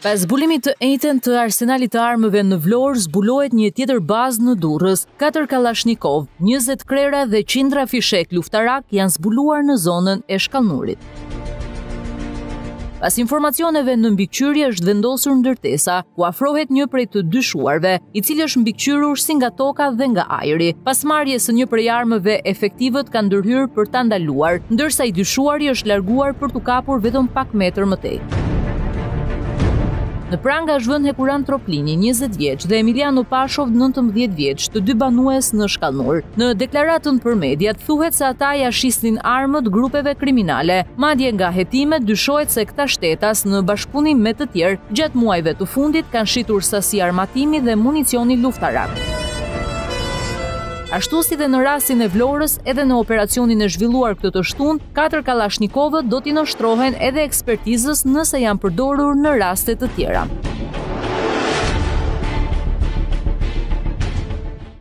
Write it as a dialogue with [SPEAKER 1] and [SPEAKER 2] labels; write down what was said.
[SPEAKER 1] Pas zbulimit të njëjtën të arsenalit të armëve në Vlorë, zbulohet një tjetër bazë në Durrës. 4 Kalashnikov, 20 krera dhe qindra fishek luftarak janë zbuluar në zonën e Shkallnurit. Pas informacioneve në mbikëqyrje është vendosur ndërtesa, ku afrohet një prej të dyshuarve, i cili është mbikëqyrur si nga toka dhe nga ajri. Pas marrjes së një prej armëve, efektivët kanë ndërhyrë për ta ndaluar, ndërsa i dyshuari është larguar për t'u kapur vetëm pak metër më tej. Në pranga është vënë Hekuran Troplini, 20 vjeç, dhe Emiliano Pashov, 19 vjeç, të dy banues në Shkallnur. Në deklaratën për mediat thuhet se ata ja shisnin armët grupeve kriminale. Madje nga hetimet dyshohet se këta shtetas në bashkëpunim me të tjerë gjatë muajve të fundit kanë shitur sasi armatimi dhe municioni luftarak. Ashtu si dhe në rastin e Vlorës, edhe në operacionin e zhvilluar këtë të shtunë, 4 Kalashnikovët do t'i nënshtrohen edhe ekspertizës nëse janë përdorur në raste të tjera.